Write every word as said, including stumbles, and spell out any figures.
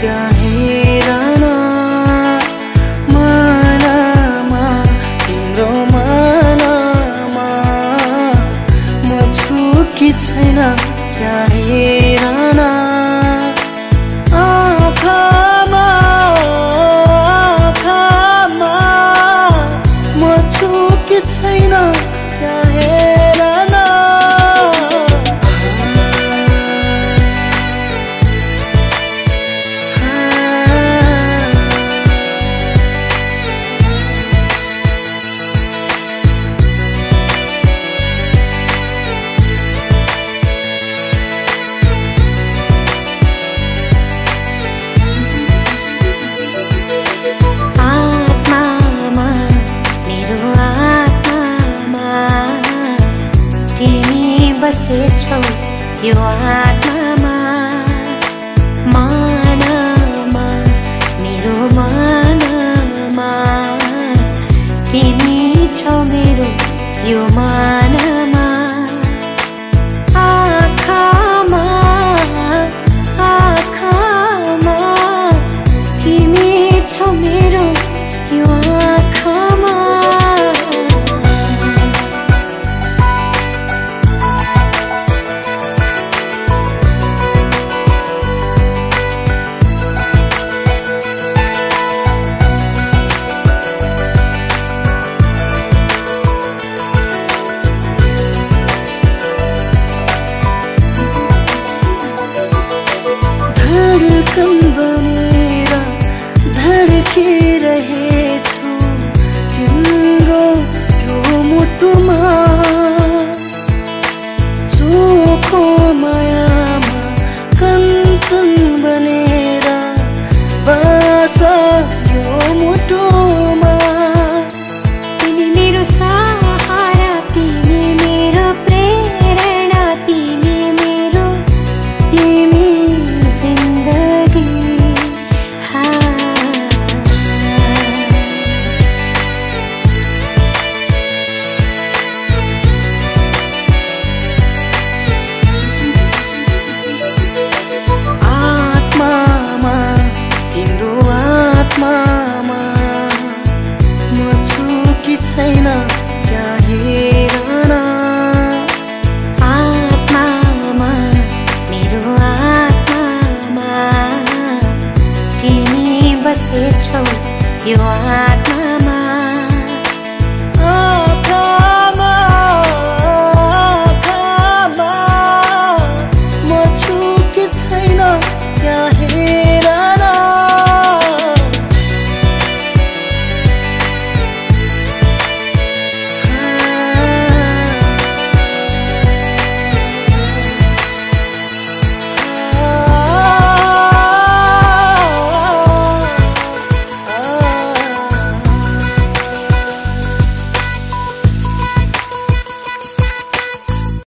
त्यहाँ हेर न मनमा तिम्रो मनमा म छु कि छैन त्यहाँ हेर न आँखामा आँखामा म छु कि छैन त्यहाँ हेर न बसेछौ यो आत्मामा मनमा मेरो मनमा तिमी छौ मेरो यो मनमा आँखामा आँखामा तिमी छौ मेरो यो आँखामा धडकन बनेर धड्किरहेछु तिम्रो त्यो मुटुमा चोखो मायामा कञ्चन बनेर बस यो मुटुमा तिमी मेरो सहारा तिमी मेरो प्रेरणा तिमी मेरो तिमी जिन्दगी आत्मामा तिम्रो आत्मामा म छु कि छैन त्यहाँ हेर न आत्मामा मेरो आत्मामा तिमी बसेछौ यो आत्मा